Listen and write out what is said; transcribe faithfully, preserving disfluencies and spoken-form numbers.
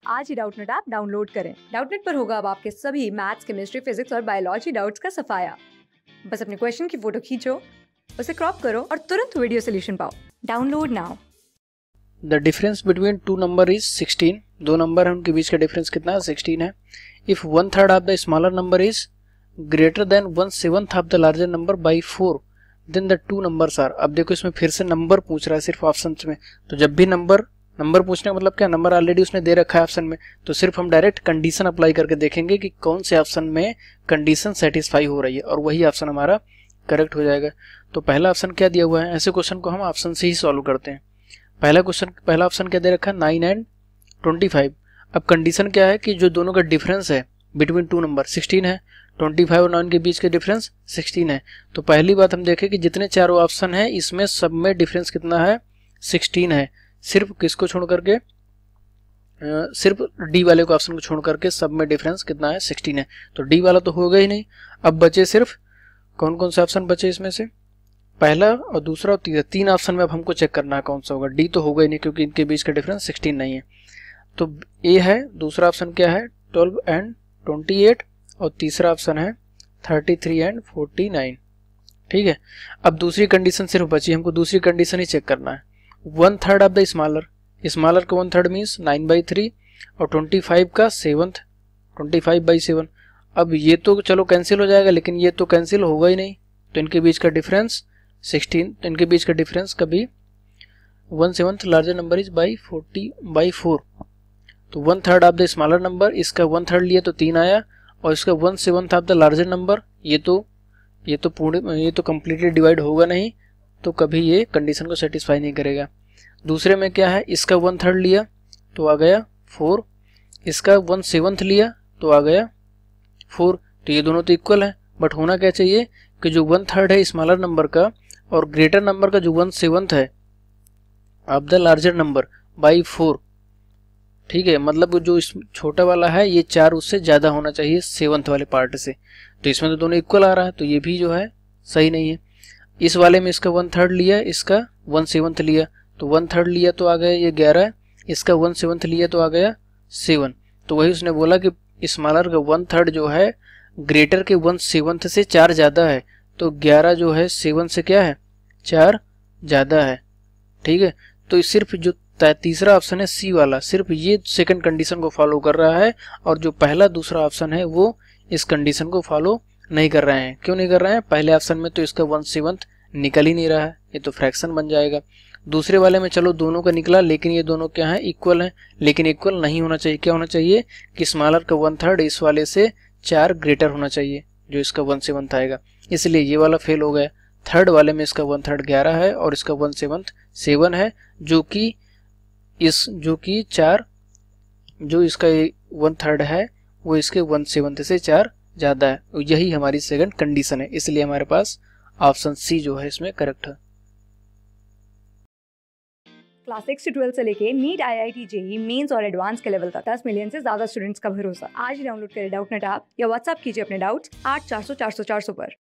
आज ही Doubtnut app download करें। डाउटनेट पर होगा अब आपके सभी मैथ्स, केमिस्ट्री, फिजिक्स और बायोलॉजी डाउट्स का सफाया। बस अपने क्वेश्चन की फोटो खींचो, उसे क्रॉप करो और तुरंत वीडियो सोल्यूशन पाओ। Download now. The difference between two number is sixteen. दो नंबर है, उनके बीच का डिफरेंस कितना है? सिक्सटीन है। If one third of the smaller number is greater than one seventh of the larger number by four then the two numbers are. अब देखो इसमें फिर से नंबर पूछ रहा है सिर्फ ऑप्शन में, तो जब भी नंबर नंबर पूछने का मतलब क्या, नंबर ऑलरेडी उसने दे रखा है ऑप्शन में, तो सिर्फ हम डायरेक्ट कंडीशन अप्लाई करके देखेंगे कि कौन से ऑप्शन में कंडीशन सेटिस्फाई हो रही है और वही ऑप्शन हमारा करेक्ट हो जाएगा। तो पहला ऑप्शन क्या दिया हुआ है, ऐसे क्वेश्चन को हम ऑप्शन से ही सॉल्व करते हैं। पहला क्वेश्चन पहला ऑप्शन क्या दे रखा है? Nine and twenty five. अब कंडीशन क्या है कि जो दोनों का डिफरेंस है बिटवीन टू नंबर सिक्सटीन है, ट्वेंटी फाइव और नाइन के बीच के डिफरेंस सिक्सटीन है। तो पहली बात हम देखें कि जितने चारों ऑप्शन है इसमें सब में डिफरेंस कितना है? सिक्सटीन है। सिर्फ किसको छोड़ करके, आ, सिर्फ डी वाले को ऑप्शन को छोड़ करके सब में डिफरेंस कितना है? सिक्सटीन है। तो डी वाला तो होगा ही नहीं। अब बचे सिर्फ कौन कौन से ऑप्शन बचे इसमें से? पहला और दूसरा और तीसरा, तीन ऑप्शन में अब हमको चेक करना है कौन सा होगा। डी तो होगा ही नहीं क्योंकि इनके बीच का डिफरेंस सिक्सटीन नहीं है। तो ए है, दूसरा ऑप्शन क्या है? ट्वेल्व एंड ट्वेंटी एट, और तीसरा ऑप्शन है thirty three and forty nine. ठीक है। अब दूसरी कंडीशन सिर्फ बची, हमको दूसरी कंडीशन ही चेक करना है। One third of the smaller, smaller का one third means nine by three, और ट्वेंटी फाइव का seventh, twenty five by seven. अब ये तो चलो कैंसिल हो जाएगा, लेकिन ये तो कैंसिल होगा ही नहीं, तो इनके बीच का डिफरेंस सिक्सटीन, तो इनके बीच का डिफरेंस कभी one seventh larger number is by forty by four. तो one third of the smaller number, इसका वन थर्ड लिया तो तीन आया, और इसका one seventh of the larger number, ये तो ये तो पूर्ण ये तो कम्प्लीटली डिवाइड होगा नहीं, तो कभी ये कंडीशन को सेटिस्फाई नहीं करेगा। दूसरे में क्या है, इसका वन थर्ड लिया तो आ गया फोर, इसका वन सेवंथ लिया तो आ गया फोर, तो ये दोनों तो इक्वल है। बट होना क्या चाहिए कि जो वन थर्ड है स्मॉलर नंबर का और ग्रेटर नंबर का जो वन सेवंथ है of the larger number by four, ठीक है, मतलब जो इस छोटा वाला है ये चार उससे ज्यादा होना चाहिए सेवंथ वाले पार्ट से। तो इसमें तो दोनों इक्वल आ रहा है, तो ये भी जो है सही नहीं है। इस वाले में इसका वन थर्ड लिया, इसका वन सेवंथ लिया, तो वन थर्ड लिया तो आ गया ये ग्यारह, इसका वन सेवंथ लिया तो आ गया सेवन। तो वही उसने बोला कि स्मॉलर का वन थर्ड जो है ग्रेटर के वन सेवंथ से चार ज्यादा है, तो ग्यारह जो है सेवन से क्या है? चार ज्यादा है। ठीक है। तो सिर्फ जो तीसरा ऑप्शन है सी वाला, सिर्फ ये सेकंड कंडीशन को फॉलो कर रहा है, और जो पहला दूसरा ऑप्शन है वो इस कंडीशन को फॉलो नहीं कर रहे हैं। क्यों नहीं कर रहे हैं? पहले ऑप्शन में तो इसका वन सेवंथ निकल ही नहीं रहा है, ये तो फ्रैक्शन बन जाएगा। दूसरे वाले में चलो दोनों का निकला, लेकिन ये दोनों क्या है? इक्वल है, लेकिन इक्वल नहीं होना चाहिए। क्या होना चाहिए कि स्मॉलर का वन थर्ड इस वाले से चार ग्रेटर होना चाहिए, जो इसका वन सेवंथ आएगा, इसलिए ये वाला फेल हो गया। थर्ड वाले में इसका वन थर्ड ग्यारह है और इसका वन सेवंथ सेवन है, जो कि इस जो कि चार जो इसका वन थर्ड है वो इसके वन सेवंथ से चार ज्यादा है। यही हमारी सेकंड कंडीशन है, इसलिए हमारे पास ऑप्शन सी जो है इसमें करेक्ट है। क्लास सिक्स से ट्वेल्थ से लेके NEET, I I T, JEE, Mains और एडवांस के लेवल तक दस मिलियन से ज्यादा स्टूडेंट्स का भरोसा। आज ही डाउनलोड करें डाउटनेट ऐप या व्हाट्सएप कीजिए अपने डाउट्स आठ चार सौ चार सौ चार सौ पर।